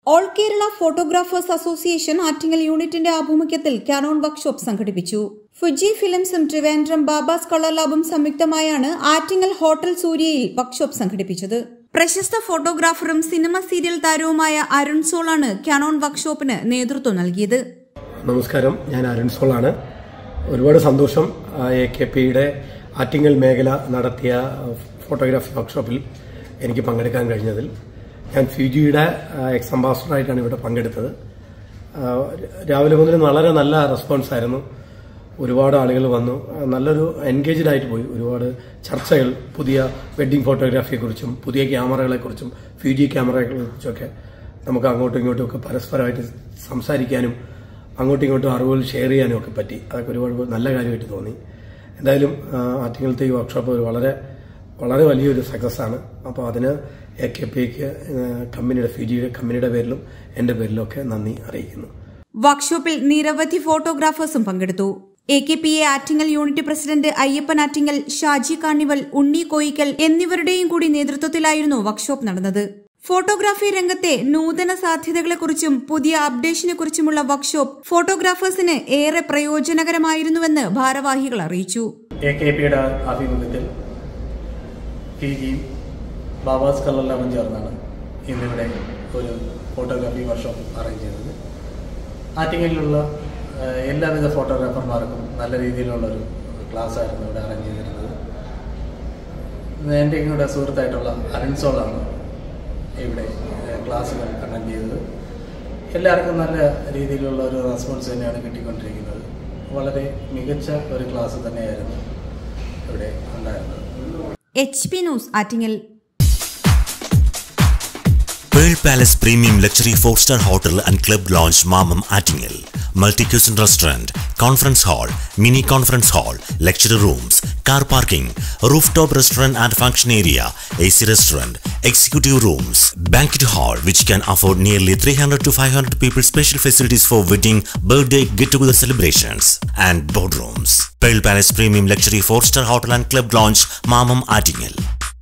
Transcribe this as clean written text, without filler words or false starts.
All Kerala photographers association Attingal യൂണിറ്റിന്റെ ആഭിമുഖ്യത്തിൽ Canon workshop സംഘടിപ്പിച്ചു. ഫുജി ഫിലിംസും ട്രിവാൻഡ്രം ബാബാസ് കളർ ലാബും സംയുക്തമായാണ് ആറ്റിങ്ങൽ ഹോട്ടൽ സൂര്യയിൽ വർക്ക്ഷോപ്പ് സംഘടിപ്പിച്ചത്. പ്രശസ്ത ഫോട്ടോഗ്രാഫറും സിനിമ സീരിയൽ താരവുമായ അരുൺ സോളാണ് കാനോൺ വർക്ക്ഷോപ്പിന് നേതൃത്വം നൽകിയത്. നമസ്കാരം, ഞാൻ അരുൺ സോളാണ്. ഒരുപാട് സന്തോഷം. AKPയുടെ ആറ്റിങ്ങൽ മേഖല നടത്തിയ ഫോട്ടോഗ്രാഫി വർക്ക്ഷോപ്പിൽ എനിക്ക് പങ്കെടുക്കാൻ കഴിഞ്ഞതിൽ. ഞാൻ ഫിജിയുടെ എക്സ് അംബാസഡറായിട്ടാണ് ഇവിടെ പങ്കെടുത്തത്. രാവിലെ മുതൽ വളരെ നല്ല റെസ്പോൺസ് ആയിരുന്നു. ഒരുപാട് ആളുകൾ വന്നു, നല്ലൊരു എൻഗേജ്ഡ് ആയിട്ട് പോയി. ഒരുപാട് ചർച്ചകൾ പുതിയ വെഡ്ഡിംഗ് ഫോട്ടോഗ്രാഫിയെക്കുറിച്ചും പുതിയ ക്യാമറകളെക്കുറിച്ചും ഫിജി ക്യാമറകളെക്കുറിച്ചൊക്കെ നമുക്ക് അങ്ങോട്ടും ഇങ്ങോട്ടും ഒക്കെ പരസ്പരമായിട്ട് സംസാരിക്കാനും അങ്ങോട്ടും ഇങ്ങോട്ടും അറിവുകൾ ഷെയർ ചെയ്യാനും ഒക്കെ പറ്റി. അതൊക്കെ ഒരുപാട് നല്ല കാര്യമായിട്ട് തോന്നി. എന്തായാലും ആറ്റിങ്ങലത്തെ ഈ വർക്ക്ഷോപ്പ് വളരെ വലിയൊരു സക്സസ് ആണ്. അപ്പോൾ അതിന് AKPക്ക് കമ്പനിയുടെ ഫിജിയുടെ കമ്പനിയുടെ പേരിലും എന്റെ പേരിലും ഒക്കെ നന്ദി അറിയിക്കുന്നു. വർക്ക്ഷോപ്പിൽ നിരവധി ഫോട്ടോഗ്രാഫേഴ്സും പങ്കെടുത്തു. AKPA Attingal unit president Ayyappan Attingal, Shaji Carnival, Unni Koyikkal എന്നിവരുടെയും കൂടി നേതൃത്വത്തിലായിരുന്നു വർക്ക്ഷോപ്പ് നടന്നത്. ഫോട്ടോഗ്രാഫി രംഗത്തെ നൂതന സാധ്യതകളെക്കുറിച്ചും പുതിയ അപ്ഡേഷനെക്കുറിച്ചുമുള്ള വർക്ക്ഷോപ്പ് ഫോട്ടോഗ്രാഫേഴ്സിന് ഏറെ പ്രയോജനകരമായിരുന്നുവെന്ന് ഭാരവാഹികൾ അറിയിച്ചു. AKPയുടെ ആഭിമുഖ്യത്തിൽ ഫിജിയും ബാബാസ് കളർ ലാബും ചേർന്നാണ് ഇന്നിവിടെ ഒരു ഫോട്ടോഗ്രാഫി വർക്ക്ഷോപ്പ് അറേഞ്ച് ചെയ്തത്. ആറ്റിങ്ങലിലുള്ള എല്ലാവിധ ഫോട്ടോഗ്രാഫർമാർക്കും നല്ല രീതിയിലുള്ളൊരു ക്ലാസ് ആയിരുന്നു ഇവിടെ അറേഞ്ച് ചെയ്തിരുന്നത്. എൻ്റെ ഇങ്ങോട്ട് സുഹൃത്തായിട്ടുള്ള അരുൺ സോളാണ് ഇവിടെ ക്ലാസ്സുകൾ അറ്റൻഡ് ചെയ്തത്. എല്ലാവർക്കും നല്ല രീതിയിലുള്ള ഒരു റെസ്പോൺസ് തന്നെയാണ് കിട്ടിക്കൊണ്ടിരിക്കുന്നത്. വളരെ മികച്ച ഒരു ക്ലാസ് തന്നെയായിരുന്നു ഇവിടെ ഉണ്ടായിരുന്നത്. HP news Attingal. Pearl Palace Premium Luxury 4-star Hotel and Club Lounge Mamam Attingel. Multi-cuisine restaurant, conference hall, mini conference hall, lecture rooms, car parking, rooftop restaurant and function area, AC restaurant, executive rooms, banquet hall which can afford nearly 300 to 500 people, special facilities for wedding, birthday, get-together celebrations and boardrooms. Pearl Palace Premium Luxury 4-star Hotel and Club Lounge Mamam Attingel.